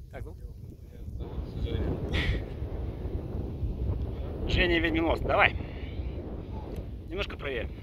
Как зовут? Меня зовут Женя. Женя Ведьмин мост. Давай. Немножко правее.